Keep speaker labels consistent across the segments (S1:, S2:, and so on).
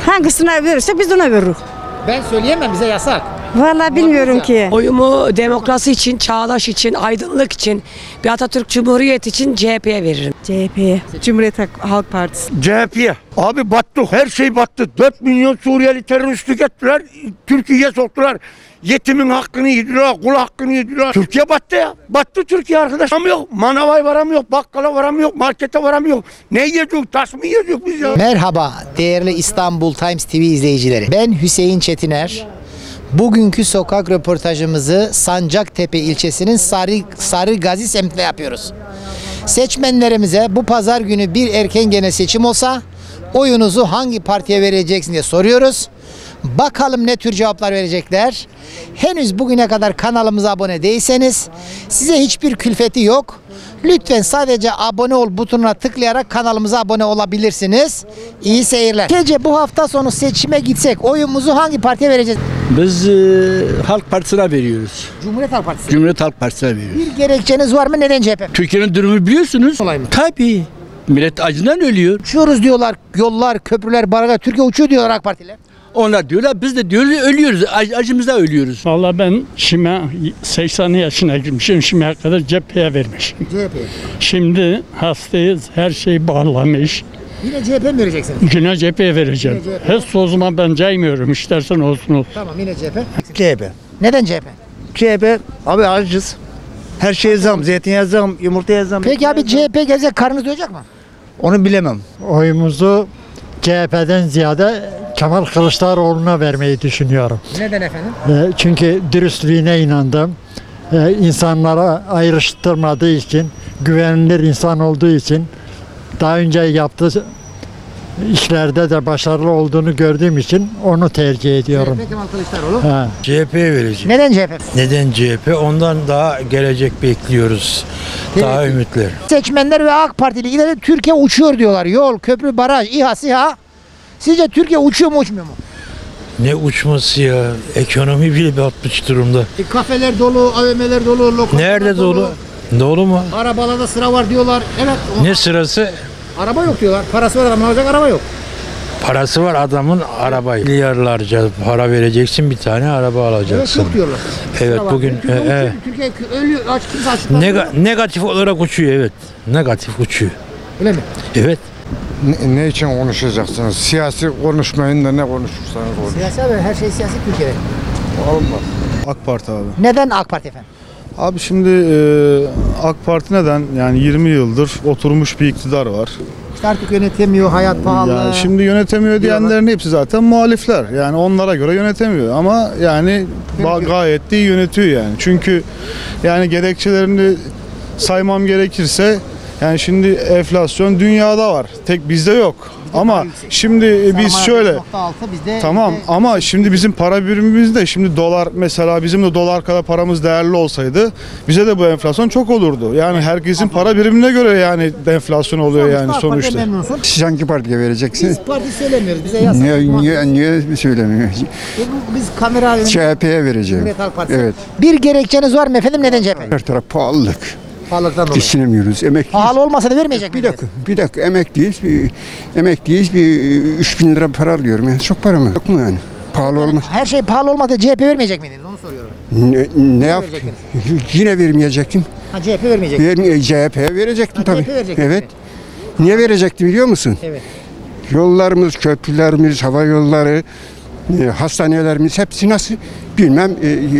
S1: Hangisine verirse biz ona veririz.
S2: Ben söyleyemem, bize yasak.
S1: Vallahi bilmiyorum ki.
S3: Oyumu demokrasi için, çağdaş için, aydınlık için, bir Atatürk Cumhuriyeti için CHP'ye veririm.
S1: CHP, Cumhuriyet Halk Partisi.
S4: CHP'ye. Abi battık. Her şey battı. 4 milyon Suriyeli teröristlik ettiler. Türkiye'ye soktular. Yetimin hakkını yediler, kul hakkını yediler. Türkiye battı ya. Battı Türkiye arkadaş. Varamıyor. Manavay varamıyor, bakkala varamıyor, markete varamıyor. Ne yiyecek? Taş mı yiyecek biz ya?
S2: Merhaba değerli İstanbul Times TV izleyicileri. Ben Hüseyin Çetiner. Bugünkü sokak röportajımızı Sancaktepe ilçesinin Sarıgazi semtinde yapıyoruz. Seçmenlerimize bu pazar günü bir erken genel seçim olsa oyunuzu hangi partiye vereceksin diye soruyoruz. Bakalım ne tür cevaplar verecekler. Henüz bugüne kadar kanalımıza abone değilseniz size hiçbir külfeti yok. Lütfen sadece abone ol butonuna tıklayarak kanalımıza abone olabilirsiniz. İyi seyirler. Gece bu hafta sonu seçime gitsek oyumuzu hangi partiye vereceğiz?
S5: Biz Halk Partisi'ne veriyoruz.
S2: Cumhuriyet Halk Partisi.
S5: Cumhuriyet Halk Partisi'ne veriyoruz.
S2: Bir gerekçeniz var mı? Neden CHP?
S5: Türkiye'nin durumu biliyorsunuz.
S2: Olay mı?
S5: Tabii. Millet acından ölüyor.
S2: Uçuyoruz diyorlar. Yollar, köprüler, barajlar. Türkiye uçuyor diyorlar AK Partiler.
S5: Onlar diyorlar, biz de diyoruz ölüyoruz. Acımızda ölüyoruz.
S6: Vallahi ben şimdi 80 yaşına girmişim. Şimdiye kadar cepheye vermişim.
S2: CHP.
S6: Şimdi hastayız. Her şey bağlamış.
S2: Yine CHP mi vereceksiniz?
S6: Yine cepheye vereceğim.
S2: Yine CHP.
S6: Hiç o zaman ben caymıyorum. İstersen olsun.
S2: Tamam yine CHP.
S7: CHP.
S2: Neden CHP?
S7: CHP abi acız. Her şeye zam, zeytinyağı zam, yumurtaya zam.
S2: Peki abi CHP gelse karnınız doyacak mı?
S7: Onu bilemem.
S8: Oyumuzu CHP'den ziyade Kemal Kılıçdaroğlu'na vermeyi düşünüyorum.
S2: Neden efendim?
S8: Çünkü dürüstlüğüne inandım. İnsanlara ayrıştırmadığı için, güvenilir insan olduğu için, daha önce yaptığı işlerde de başarılı olduğunu gördüğüm için onu tercih ediyorum.
S2: CHP Kemal Kılıçdaroğlu.
S8: Ha.
S9: CHP'ye vereceğim.
S2: Neden CHP?
S9: Neden CHP? Ondan daha gelecek bekliyoruz. Daha ümitler.
S2: Seçmenler ve AK Parti liderleri Türkiye uçuyor diyorlar. Yol, köprü, baraj, İHA, SİHA. Sizce Türkiye uçuyor mu uçmuyor mu?
S9: Ne uçması ya? Ekonomi bile batmış durumda.
S2: Kafeler dolu, AVM'ler dolu, lokantalar
S9: Nerede dolu? Dolu mu?
S2: Arabalarda sıra var diyorlar. Evet.
S9: Ne sırası?
S2: Araba yok diyorlar. Parası var adamın alacak araba yok.
S9: Parası var adamın arabayı. Milyarlarca para vereceksin, bir tane araba
S2: Evet
S9: alacaksın.
S2: yok diyorlar.
S9: Evet
S2: Sıra var.
S9: bugün
S2: Türkiye ölüyor. Aç kimse aç.
S9: negatif olarak uçuyor, evet. Negatif uçuyor.
S2: Öyle mi?
S9: Evet.
S10: Ne için konuşacaksınız? Siyasi konuşmayın da ne konuşursanız konuşun.
S2: Siyasi abi her şey siyasi Türkiye'de.
S10: Olmaz. AK Parti abi.
S2: Neden AK Parti efendim?
S10: Abi şimdi AK Parti neden? Yani 20 yıldır oturmuş bir iktidar var.
S2: İşte artık yönetemiyor, hayat pahalı.
S10: Yani şimdi yönetemiyor diyenlerin hepsi zaten muhalifler. Yani onlara göre yönetemiyor ama yani gayet de iyi yönetiyor yani. Çünkü yani gerekçelerini saymam gerekirse yani şimdi enflasyon dünyada var. Tek bizde yok. Ama şimdi biz şöyle tamam ama şimdi bizim para birimimiz de şimdi dolar mesela bizim de dolar kadar paramız değerli olsaydı bize de bu enflasyon çok olurdu. Yani herkesin para birimine göre yani enflasyon oluyor yani sonuçta.
S11: Siz hangi partiye vereceksiniz?
S2: Biz parti söylemiyoruz. Bize yasak.
S11: Niye söylemiyor?
S2: Biz kamera
S11: CHP'ye vereceğim. Evet.
S2: Bir gerekçeniz var mı efendim? Neden CHP?
S11: Her taraf pahalılık.
S2: Pahalılıktan dolayı.
S11: Düşünemiyoruz. Emekliyiz.
S2: Pahalı olmasa da vermeyecek miyiz?
S11: Bir dakika emekliyiz bir 3.000 lira para alıyorum yani çok para mı? Yok mu yani? Pahalı olmaz.
S2: Her şey pahalı olmadı CHP vermeyecek miydiniz? Onu soruyorum.
S11: Ne yap? Yine vermeyecektim.
S2: Ha CHP vermeyecek.
S11: CHP'ye verecektim tabii.
S2: CHP verecektim.
S11: Evet. Niye verecektim biliyor musun?
S2: Evet.
S11: Yollarımız, köprülerimiz, hava yolları, hastanelerimiz hepsi nasıl bilmem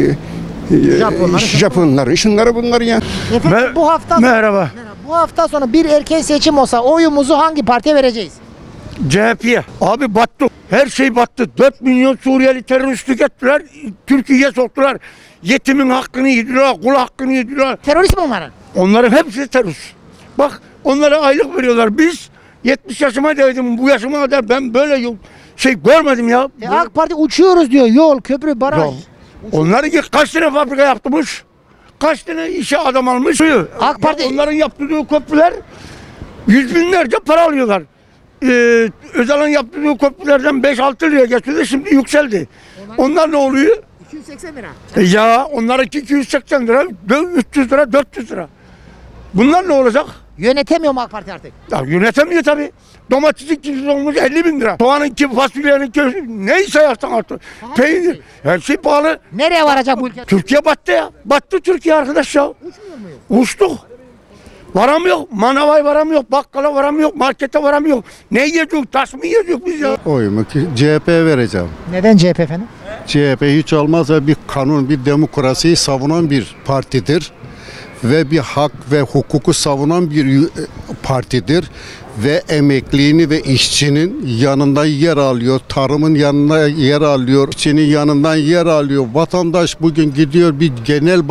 S11: Japonlar, şunları bunları ya.
S2: Efendim bu hafta
S4: Merhaba.
S2: Bu hafta sonu bir erken seçim olsa oyumuzu hangi partiye vereceğiz?
S4: CHP'ye. Abi battık. Her şey battı. 4 milyon Suriyeli teröristlik ettiler. Türkiye'ye soktular. Yetimin hakkını yediler, kul hakkını yediler.
S2: Terörist mi onların?
S4: Onların hepsi terörist. Bak onlara aylık veriyorlar. Biz 70 yaşıma değdim. Bu yaşıma kadar ben böyle şey görmedim ya.
S2: AK Parti uçuyoruz diyor. Yol, köprü, baraj.
S4: Ya, onlar kaç tane fabrika yaptırmış? Kaç tane işe adam almış?
S2: AK Parti
S4: onların yaptığı köprüler yüz binlerce para alıyorlar. Özal'ın yaptığı köprülerden 5-6 liraya geçiyordu, şimdi yükseldi. Onlar ne oluyor?
S2: 280 lira.
S4: Ya onlarınki 280 lira, 300 lira, 400 lira. Bunlar ne olacak?
S2: Yönetemiyor mu AK Parti artık?
S4: Ya yönetemiyor tabii. Domatesin kilosu olmuş 50 bin lira. Soğanın ki fasulyenin kilosu neyse yersen artık. Peynir. Her şey pahalı.
S2: Nereye varacak bu ülke?
S4: Türkiye battı ya. Battı Türkiye arkadaş ya. Uçtuk. Varamıyor. Manavaya varamıyor. Bakkala varamıyor. Markete varamıyor. Ne yiyecek? Taş mı yiyecek biz ya?
S12: Oyumu CHP'ye vereceğim.
S2: Neden CHP efendim?
S12: CHP hiç olmazsa bir kanun, bir demokrasiyi savunan bir partidir. Ve bir hak ve hukuku savunan bir partidir. Ve emekliğini ve işçinin yanında yer alıyor. Tarımın yanında yer alıyor. İşçinin yanından yer alıyor. Vatandaş bugün gidiyor bir genel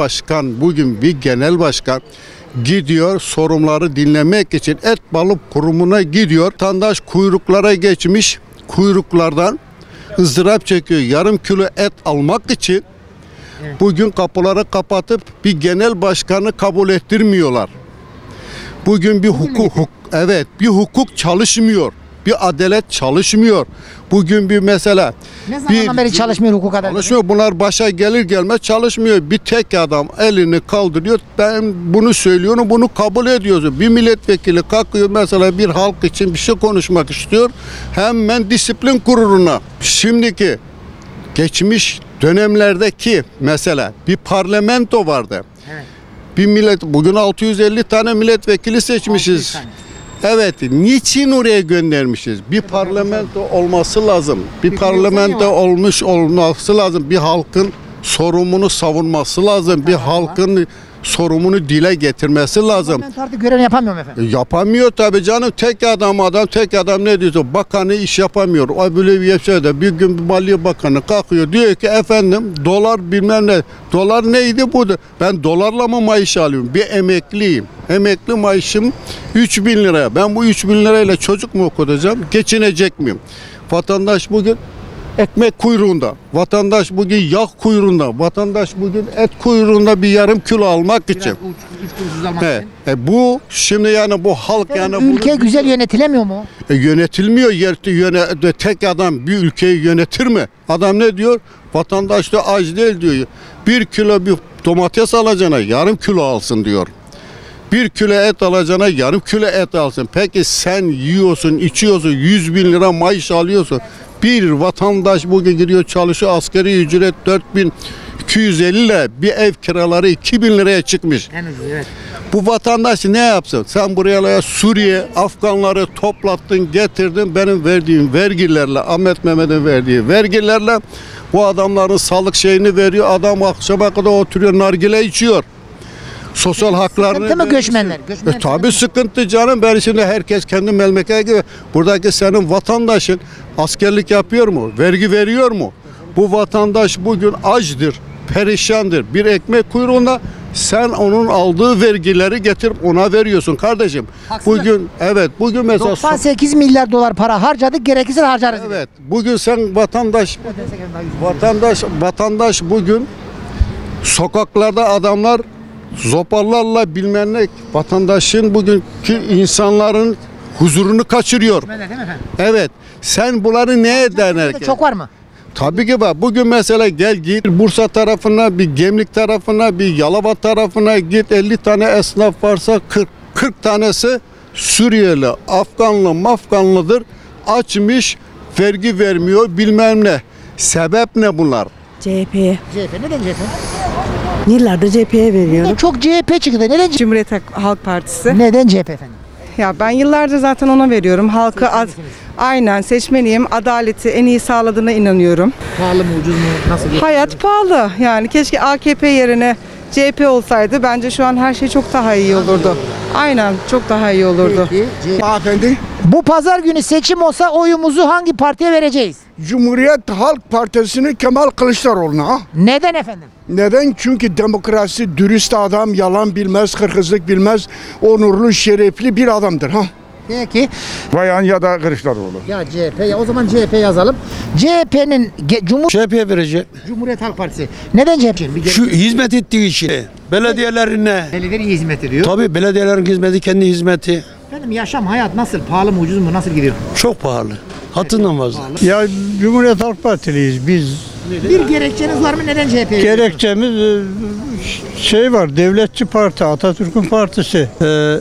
S12: başkan gidiyor sorunları dinlemek için Et Balık Kurumu'na gidiyor. Vatandaş kuyruklara geçmiş. Kuyruklardan ızdırap çekiyor. Yarım kilo et almak için bugün kapıları kapatıp bir genel başkanı kabul ettirmiyorlar. Bugün bir bir hukuk çalışmıyor. Bir adalet çalışmıyor. Bugün bir mesela
S2: Ne zamandan beri çalışmıyor hukuk adalet?
S12: çalışmıyor. Bunlar başa gelir gelmez çalışmıyor. Bir tek adam elini kaldırıyor. Ben bunu söylüyorum, bunu kabul ediyorsun. Bir milletvekili kalkıyor mesela bir halk için bir şey konuşmak istiyor. Hemen disiplin kuruluna. Şimdiki geçmiş dönemlerdeki mesela bir parlamento vardı.
S2: Evet.
S12: Bir bugün 650 tane milletvekili seçmişiz. Evet, niçin oraya göndermişiz? Bir parlamento olması lazım. Bir parlamento olmuş olması lazım. Bir halkın sorumunu savunması lazım. Bir halkın sorumunu dile getirmesi lazım.
S2: Ben artık görevini yapamıyor mu efendim?
S12: Yapamıyor tabii canım. Tek adam ne diyorsa bakanı iş yapamıyor. O böyle bir şey de bir gün Maliye Bakanı kalkıyor diyor ki efendim dolar bilmem ne. Dolar neydi bu? Ben dolarla mı maaş alıyorum? Bir emekliyim. Emekli maaşım 3.000 liraya. Ben bu 3.000 lirayla çocuk mu okutacağım? Geçinecek miyim? Vatandaş bugün ekmek kuyruğunda, vatandaş bugün yağ kuyruğunda, vatandaş bugün et kuyruğunda bir yarım kilo almak için. Bu şimdi yani bu halk yani
S2: ülke güzel yönetilemiyor mu?
S12: Yönetilmiyor. Tek adam bir ülkeyi yönetir mi? Adam ne diyor? Vatandaş da aç değil diyor. 1 kilo bir domates alacağına yarım kilo alsın diyor. 1 kilo et alacağına yarım kilo et alsın. Peki sen yiyorsun, içiyorsun, 100.000 lira maaş alıyorsun. Bir vatandaş bugün gidiyor çalışıyor, asgari ücret 4.250 lira, bir ev kiraları 2.000 liraya çıkmış.
S2: Evet.
S12: Bu vatandaş ne yapsın? Sen buraya Suriye, Afganları toplattın, getirdin, benim verdiğim vergilerle, Ahmet Mehmet'in verdiği vergilerle bu adamların sağlık şeyini veriyor, adam akşama kadar oturuyor, nargile içiyor. Sosyal haklarını...
S2: Sıkıntı mı göçmenler?
S12: Tabii sıkıntı canım. Ben şimdi herkes kendi memleketi gibi. Buradaki senin vatandaşın askerlik yapıyor mu? Vergi veriyor mu? Bu vatandaş bugün açdır, perişandır. Bir ekmek kuyruğunda sen onun aldığı vergileri getirip ona veriyorsun kardeşim.
S2: Haksızlık.
S12: Bugün mesela
S2: 98 milyar dolar para harcadık, gerekirse harcarız.
S12: Evet. Bugün sen vatandaş bugün sokaklarda adamlar zopalarla bilmem ne vatandaşın bugünkü insanların huzurunu kaçırıyor.
S2: Değil mi efendim?
S12: Evet. Sen bunları neye denerken?
S2: Çok var mı?
S12: Tabii ki var. Bugün mesela git Bursa tarafına, bir Gemlik tarafına, bir Yalova tarafına git. 50 tane esnaf varsa 40 tanesi Suriyeli, Afganlıdır. Açmış, vergi vermiyor bilmem ne. Sebep ne bunlar?
S1: CHP.
S2: Neden CHP?
S1: Yıllardır CHP'ye veriyorum.
S2: Çok CHP çıktı. Neden CHP?
S1: Cumhuriyet Halk Partisi.
S2: Neden CHP efendim?
S1: Ya ben yıllardır zaten ona veriyorum. Halkı aynen seçmeniyim. Adaleti en iyi sağladığına inanıyorum.
S2: Pahalı mı, ucuz mu? Nasıl?
S1: Hayat pahalı. Yani keşke AKP yerine CHP olsaydı bence şu an her şey çok daha iyi olurdu. Aynen çok daha iyi olurdu.
S13: Hanımefendi,
S2: Bu pazar günü seçim olsa oyumuzu hangi partiye vereceğiz?
S13: Cumhuriyet Halk Partisi'ni Kemal Kılıçdaroğlu'na.
S2: Neden efendim?
S13: Neden? Çünkü demokrasi, dürüst adam, yalan bilmez, hırsızlık bilmez, onurlu, şerefli bir adamdır.
S2: Peki.
S4: Bayan ya da Kılıçdaroğlu.
S2: Ya CHP, o zaman CHP yazalım. CHP'nin
S5: CHP'ye verecek.
S2: Cumhuriyet Halk Partisi. Neden CHP?
S5: Şu hizmet ettiği için. Belediyelerine.
S2: Belediyeler iyi hizmet ediyor.
S5: Tabii belediyelerin hizmeti kendi hizmeti.
S2: Efendim yaşam, hayat nasıl? Pahalı mı, ucuz mu? Nasıl gidiyor?
S5: Çok pahalı. Hattından fazla.
S8: Ya Cumhuriyet Halk Partiliyiz biz.
S2: Bir gerekçeniz var mı? Neden CHP'ye?
S8: Gerekçemiz şey var, devletçi parti, Atatürk'ün partisi.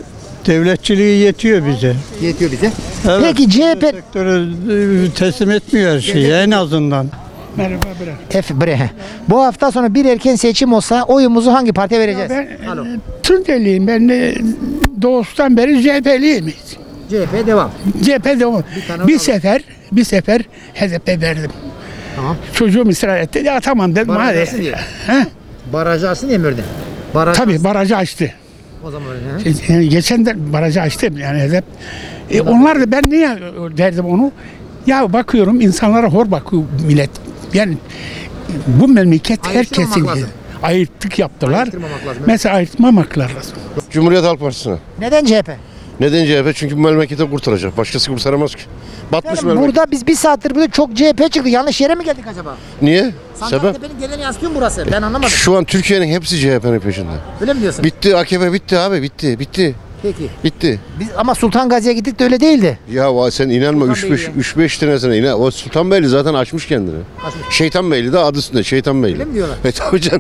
S6: Devletçiliği yetiyor bize.
S2: Yetiyor bize.
S6: Evet.
S2: Peki CHP...
S6: Sektörü teslim etmiyor her şeyi en azından.
S13: Merhaba bre.
S2: Bre. Bu hafta sonu bir erken seçim olsa oyumuzu hangi partiye vereceğiz?
S13: Ben Tunceliyim. Ben doğuştan beri CHP'liyim.
S2: CHP devam.
S13: CHP devam. Bir sefer HDP verdim.
S2: Tamam.
S13: Çocuğum ısrar etti. Ya tamam dedim.
S2: Barajı
S13: Hadi.
S2: açsın diye.
S13: He?
S2: Barajı açsın diye mi verdin?
S13: Tabii barajı açtı.
S2: O zaman
S13: Yani geçen de barajı açtım yani HDP. Onlar da ben niye derdim onu? Ya bakıyorum insanlara hor bakıyor millet. Yani bu memleket herkesin ayırttık yaptılar. Mesela ayırtmamak lazım.
S14: Cumhuriyet Halk Partisi'ne.
S2: Neden CHP?
S14: Neden CHP? Çünkü bu memleketi kurtaracak. Başkası kurtaramaz ki. Batmış memleket.
S2: Burada biz bir saattir burada çok CHP çıktı. Yanlış yere mi geldik acaba?
S14: Niye? Sebep?
S2: Sancaktepe'nin geleni yansıtıyor mu burası? Ben anlamadım.
S14: Şu an Türkiye'nin hepsi CHP'nin peşinde.
S2: Öyle mi diyorsun?
S14: Bitti. AKP bitti abi. Bitti.
S2: Peki.
S14: Bitti.
S2: Biz ama Sultan Gazi'ye gittik de öyle değildi.
S14: Ya sen inanma 3-5 tanesine inan. O Sultanbeyli zaten açmış kendini. Şeytanbeyli de adı üstünde Şeytanbeyli.
S2: Öyle mi diyorlar?
S14: Tabii canım.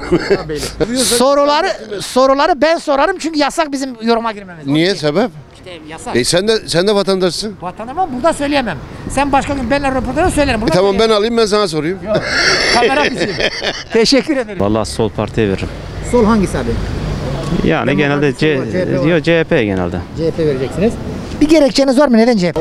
S2: Soruları ben sorarım çünkü yasak bizim yoruma girmemiz.
S14: Niye sebep?
S2: İşte yasak.
S14: Sen de vatandaşsın.
S2: Vatandaşım burada söyleyemem. Sen başka gün benimle röportajda söylerim. Burada
S14: Tamam ben alayım ben sana sorayım.
S2: Kamera bizim. Teşekkür ederim.
S15: Vallahi sol partiye veririm.
S2: Sol hangisi abi?
S15: Yani genelde CHP genelde.
S2: CHP vereceksiniz. Bir gerekçeniz var mı? Neden CHP?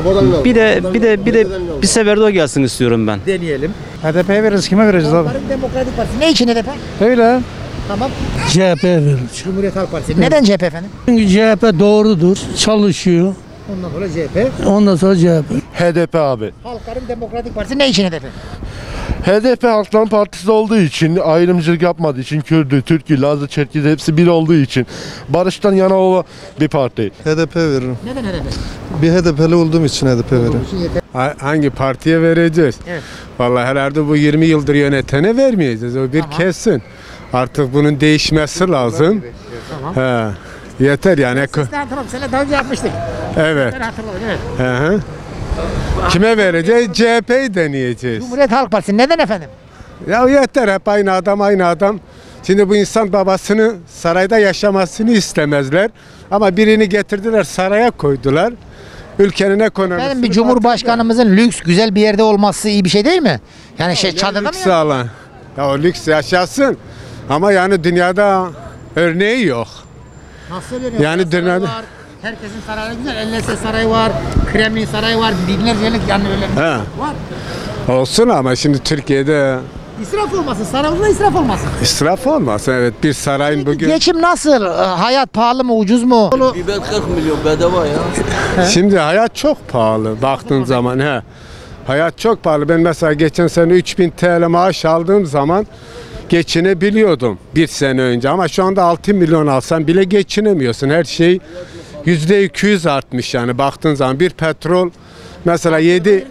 S15: Bir sefer de o gelsin istiyorum ben.
S2: Deneyelim.
S6: HDP'ye veririz. Kime vereceğiz abi?
S2: Demokratik Partisi. Ne için HDP?
S6: Öyle.
S2: Tamam.
S6: CHP veririz.
S2: Cumhuriyet Halk Partisi. Neden CHP efendim?
S6: Çünkü CHP doğrudur, çalışıyor.
S2: Ondan sonra CHP.
S6: Ondan sonra CHP.
S16: HDP abi.
S2: Halkların Demokratik Partisi ne için HDP?
S16: HDP Halkların Partisi olduğu için, ayrımcılık yapmadığı için, Kürdü, Türk'ü, Lazı, Çerkezi hepsi bir olduğu için barıştan yana olan bir parti.
S10: HDP veririm.
S2: Neden HDP?
S10: Bir HDP'li olduğum için HDP veririm.
S17: Hangi partiye vereceğiz?
S2: Evet.
S17: Vallahi herhalde bu 20 yıldır yönetene vermeyeceğiz. O bir kesin. Artık bunun değişmesi lazım.
S2: Tamam.
S17: Yeter yani.
S2: Tamam, seninle daha önce yapmıştık.
S17: Evet.
S2: Ben hatırladım, evet.
S17: Hı. Kime vereceğiz? CHP'yi deneyeceğiz.
S2: Cumhuriyet Halk Partisi. Neden efendim?
S17: Ya yeter hep aynı adam. Şimdi bu insan babasını sarayda yaşamasını istemezler. Ama birini getirdiler saraya koydular. Ülkenin ekonomisini...
S2: Efendim bir cumhurbaşkanımızın lüks güzel bir yerde olması iyi bir şey değil mi? Yani çadırda mı
S17: lüks alan. Ya o lüks yaşasın. Ama yani dünyada örneği yok.
S2: Nasıl öyle?
S17: Yani dünyada...
S2: Herkesin sarayı güzel. Ellese sarayı var, Kremlin sarayı var, binlercelik yani öyle var.
S17: Olsun ama şimdi Türkiye'de...
S2: İsraf olmasın, sarayımızda israf olmasın.
S17: İsraf olmasın evet. Bir sarayın bugün...
S2: Geçim nasıl? Hayat pahalı mı, ucuz mu?
S5: Biber 40 milyon bedava ya.
S17: Şimdi hayat çok pahalı baktığın zaman. Hayat çok pahalı. Ben mesela geçen sene 3000 TL maaş aldığım zaman geçinebiliyordum bir sene önce. Ama şu anda 6 milyon alsan bile geçinemiyorsun. Her şey %200 artmış yani baktığın zaman. Bir petrol mesela 7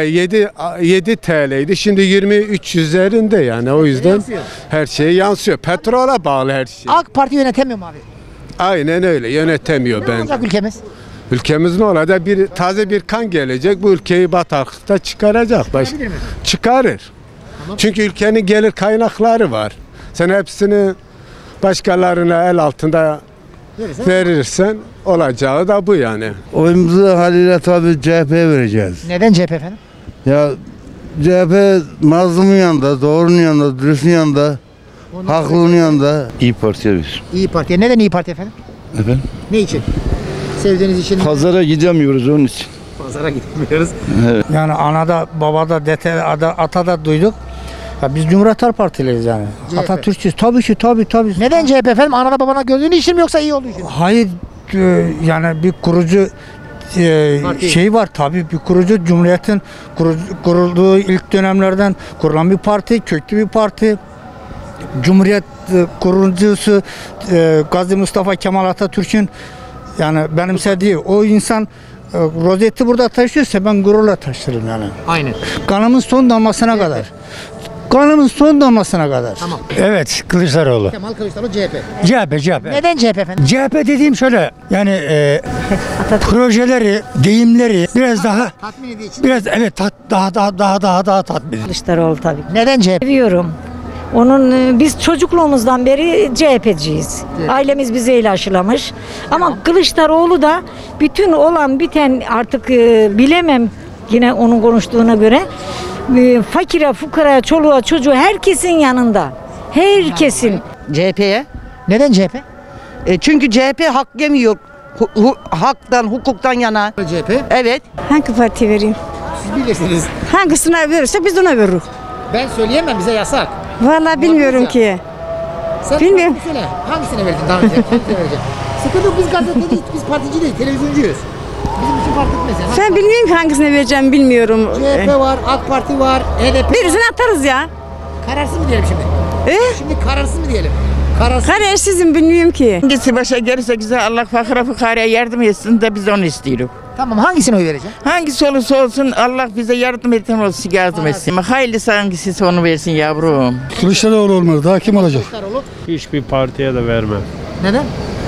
S17: TL'ydi. Şimdi 23 üzerinde yani o yüzden her şey yansıyor. Petrola bağlı her şey.
S2: AK Parti yönetemiyor mu abi?
S17: Aynen öyle yönetemiyor
S2: Ne
S17: bence.
S2: olacak ülkemiz?
S17: Ülkemiz ne olacak? Taze bir kan gelecek. Bu ülkeyi bataklıkta çıkaracak. Çıkarır. Tamam. Çünkü ülkenin gelir kaynakları var. Sen hepsini başkalarına el altında verirsen olacağı da bu yani.
S18: Oyumuzu haliyle tabii CHP'ye vereceğiz.
S2: Neden CHP efendim?
S18: Ya CHP mazlumun yanında, doğrunun yanında, dürüstün yanında, haklının yanında.
S19: İyi Parti'ye verir.
S2: İyi Parti. Neden İyi Parti efendim?
S19: Efendim?
S2: Ne için? Sevdiğiniz için?
S19: Pazara gidemiyoruz onun için.
S2: Pazara gidemiyoruz.
S19: Evet.
S6: Yani anada, babada, atada duyduk. Ya biz Cumhuriyet Halk Partiliyiz yani.
S2: CHP.
S6: Atatürkçüyüz. Tabii.
S2: Neden CHP efendim? Anada babana gördüğün için mi yoksa iyi olduğu için?
S6: Hayır yani bir kurucu şey var tabii bir kurucu Cumhuriyet'in kurulduğu ilk dönemlerden kurulan bir parti, köklü bir parti. Cumhuriyet kurucusu Gazi Mustafa Kemal Atatürk'ün yani benimsediği o insan rozeti burada taşıyorsa ben gururla taşırım yani.
S2: Aynen.
S6: Kanımın son damlasına kadar. Kanımın son damlasına kadar.
S2: Tamam.
S6: Evet, Kılıçdaroğlu.
S2: Kemal Kılıçdaroğlu CHP.
S6: CHP.
S2: Neden CHP efendim?
S6: CHP dediğim şöyle yani projeleri, deyimleri biraz daha
S2: tatmin edici.
S6: Biraz evet daha tatmin.
S20: Kılıçdaroğlu tabii.
S2: Neden CHP?
S20: Seviyorum. Onun biz çocukluğumuzdan beri CHP'ciyiz. Ailemiz bizi aşılamış. Ama Kılıçdaroğlu da bütün olan biten artık bilemem yine onun konuştuğuna göre fakire, fukaraya, çoluğa, çocuğa herkesin yanında. Herkesin.
S21: CHP'ye.
S2: Neden CHP?
S21: Çünkü CHP hak yemiyor. Haktan, hukuktan yana.
S2: CHP?
S21: Evet.
S22: Hangi parti vereyim?
S2: Siz bilirsiniz.
S22: Hangisine verirse biz ona veririz.
S2: Ben söyleyemem, bize yasak.
S22: Vallahi bilmiyorum ki.
S2: Sen
S22: Bilmiyorum.
S2: Söyle. Hangisine verdin daha önce? Hangisine vereceksin? Sıkıntı yok, biz gazeteciyiz, biz partici değil, televizyoncuyuz. Bizim için fark etmez.
S22: Ben bilmiyorum ki hangisine vereceğim bilmiyorum.
S2: CHP var, AK Parti var, HDP
S22: Birisini
S2: var.
S22: atarız ya.
S2: Kararsız mı diyelim şimdi? Şimdi kararsız mı diyelim?
S22: Kararsızım bilmiyorum ki.
S21: Hangisi başa gelirse güzel Allah fakire fukaraya yardım etsin de biz onu istiyoruz.
S2: Tamam, hangisine oy vereceksin?
S21: Hangisi olursa olsun Allah bize yardım etsin. Hayırlısı hangisi onu versin yavrum.
S23: Kılıçdaroğlu olmalı. Daha kim olacak?
S24: Hiçbir partiye de vermem.
S2: Neden?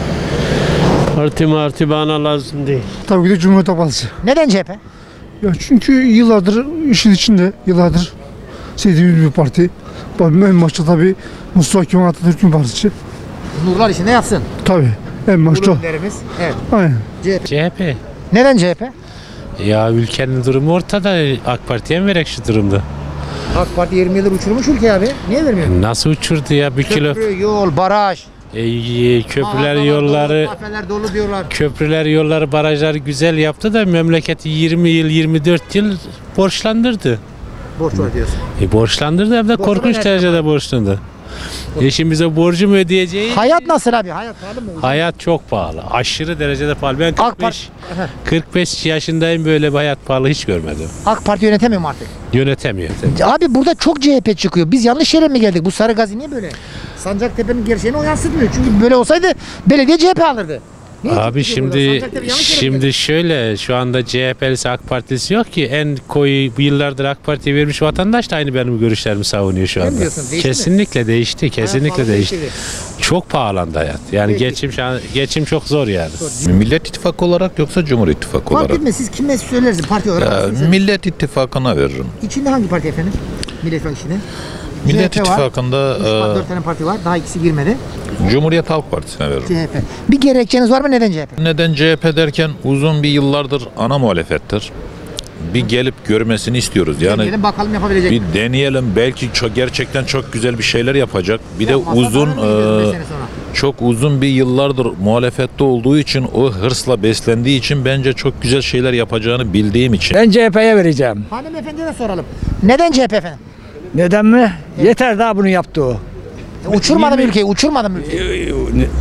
S24: Parti bana lazım değil.
S23: Tabii ki de Cumhuriyet Halk Partisi.
S2: Neden CHP?
S23: Ya çünkü yıllardır işin içinde, yıllardır sevdiğimiz bir parti. En başta tabii Mustafa Kemal Atatürk'ün partisi.
S2: Nurlar içinde yatsın.
S23: Tabii en başta.
S2: Evet.
S23: Aynen.
S24: CHP.
S2: Neden CHP?
S24: Ya ülkenin durumu ortada. AK Parti'ye mi verek şu durumda?
S2: AK Parti 20 yıldır uçurmuş ülke abi. Niye vermiyor?
S24: Nasıl uçurdu ya? Bir kilo.
S2: Köprü, yol, baraj.
S24: Köprüler, yolları.
S2: Kafeler dolu diyorlar.
S24: Köprüler, yolları, barajları güzel yaptı da memleketi 20 yıl, 24 yıl borçlandırdı.
S2: Borç var diyorsun.
S24: Borçlandırdı hem de korkunç derecede borçlandı. Şimdi bize borcu mu ödeyeceğiz?
S2: Hayat nasıl abi? Hayat pahalı mı?
S24: Hayat çok pahalı. Aşırı derecede pahalı. Ben 45 yaşındayım, böyle bir hayat pahalı hiç görmedim.
S2: AK Parti yönetemiyor mu artık?
S24: Yönetemiyor.
S2: Abi burada çok CHP çıkıyor. Biz yanlış yere mi geldik? Bu Sarıgazi niye böyle? Sancaktepe'nin gerçeğini o yansıtmıyor. Çünkü böyle olsaydı belediye CHP alırdı.
S24: Abi şimdi şöyle, şu anda CHP'lisi AK Partisi yok ki, en koyu yıllardır AK Parti'ye vermiş vatandaş da aynı benim görüşlerimi savunuyor şu anda. Kesinlikle değişti, kesinlikle değişti. Çok pahalandı hayat. Yani geçim çok zor yani.
S25: Millet İttifakı olarak yoksa Cumhur İttifakı olarak?
S2: Fark etmez, siz kime söylersiniz parti olarak?
S25: Millet İttifakı'na veririm.
S2: İçinde hangi parti efendim? Millet içinde.
S25: Millet
S2: CHP
S25: İttifakı'nda
S2: 4 tane parti var. Daha ikisi girmedi.
S25: Cumhuriyet Halk Partisi'ne veririm.
S2: CHP. Bir gerekçeniz var mı? Neden CHP?
S25: Neden CHP derken uzun bir yıllardır ana muhalefettir. Bir gelip görmesini istiyoruz. Yani
S2: deneyelim bakalım yapabilecek mi?
S25: Bir deneyelim, belki gerçekten çok güzel bir şeyler yapacak. Bir de çok uzun bir yıllardır muhalefette olduğu için, o hırsla beslendiği için bence çok güzel şeyler yapacağını bildiğim için.
S26: Ben CHP'ye vereceğim.
S2: Hanımefendiye de soralım. Neden CHP efendim?
S26: Neden mi? Evet. Yeter daha bunu yaptı o.
S2: Uçurmadım ülkeyi, uçurmadım ülkeyi.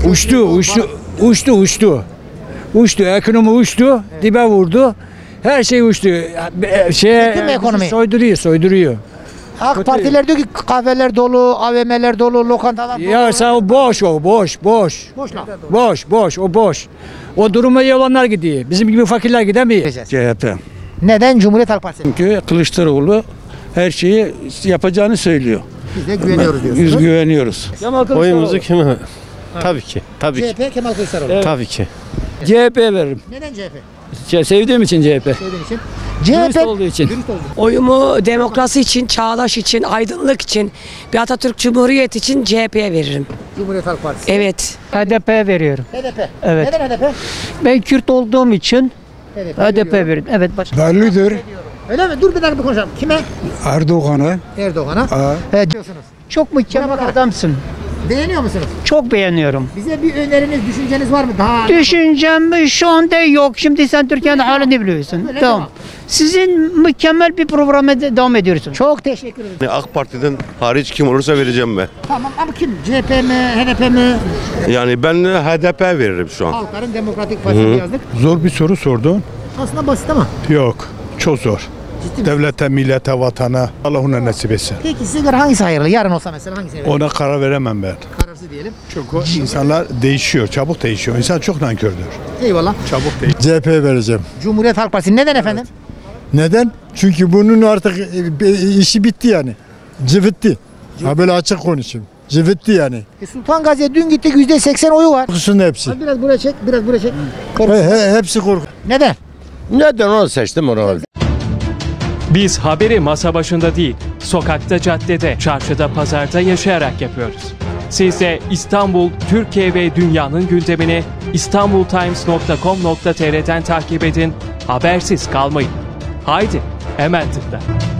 S26: Uçtu, ekonomi uçtu, dibe vurdu. Her şey uçtu. Soyduruyor.
S2: AK Partiler diyor ki kahveler dolu, AVM'ler dolu, lokantalar dolu.
S26: Ya sen o boş. Boş. O duruma iyi olanlar gidiyor. Bizim gibi fakirler gidemiyor.
S23: CHP.
S2: Neden Cumhuriyet Halk Partisi?
S23: Çünkü Kılıçdaroğlu her şeyi yapacağını söylüyor.
S2: Biz de güveniyoruz diyorsunuz.
S23: Biz güveniyoruz.
S24: Oyumuzu kime? Tabii ki.
S2: CHP Kemal Kılıçdaroğlu.
S24: Evet. Tabii ki.
S26: CHP'ye veririm.
S2: Neden CHP?
S26: Sevdiğim için CHP. Dürüst olduğu için.
S3: Oyumu demokrasi için, çağdaş için, aydınlık için, bir Atatürk Cumhuriyeti için CHP'ye veririm.
S2: Cumhuriyet Halk Partisi.
S3: Evet.
S27: HDP'ye veriyorum.
S2: HDP.
S27: Evet.
S2: Neden HDP?
S27: Ben Kürt olduğum için HDP veririm. Evet.
S23: Bellidir.
S2: Öyle mi? Dur bir dakika bir konuşalım. Kime?
S23: Erdoğan'a.
S2: Diyorsunuz.
S27: Çok mükemmel adamsın.
S2: Beğeniyor musunuz?
S27: Çok beğeniyorum.
S2: Bize bir öneriniz, düşünceniz var mı?
S27: Düşüncem şu anda yok. Şimdi sen Türkiye'nin halini biliyorsun. Tamam. Sizin mükemmel bir programa devam ediyorsunuz.
S2: Çok teşekkür ederim.
S14: AK Parti'den hariç kim olursa vereceğim ben.
S2: Tamam ama kim? CHP mi, HDP mi?
S14: Yani ben HDP veririm şu an.
S2: Halkların Demokratik Partisi yazdık.
S23: Zor bir soru sordun.
S2: Aslında basit ama.
S23: Yok. Çok zor. Devlete, millete, vatana Allah ona nasip etsin.
S2: Peki size göre hangisi hayırlı? Yarın olsa mesela hangisi hayırlı?
S23: Ona karar veremem ben.
S2: Kararsız diyelim.
S23: Çünkü insanlar değişiyor, çabuk değişiyor. İnsan çok nankördür.
S2: Eyvallah.
S23: Çabuk değişiyor.
S18: CHP'ye vereceğim.
S2: Cumhuriyet Halk Partisi. Neden efendim?
S18: Neden? Çünkü bunun artık işi bitti yani. Cıvıttı. Ha böyle açık konuşayım. Cıvıttı yani.
S2: Sultan Gazi'ye dün gittik %80 oyu var.
S18: Korkusun hepsi.
S2: Biraz buraya çek, biraz buraya çek.
S18: Hepsi korku.
S2: Neden?
S14: Neden onu seçtim onu?
S28: Biz haberi masa başında değil,
S1: Sokakta, caddede, çarşıda, pazarda yaşayarak yapıyoruz. Siz de İstanbul, Türkiye ve dünyanın gündemini istanbultimes.com.tr'den takip edin, habersiz kalmayın. Haydi, hemen tıkla.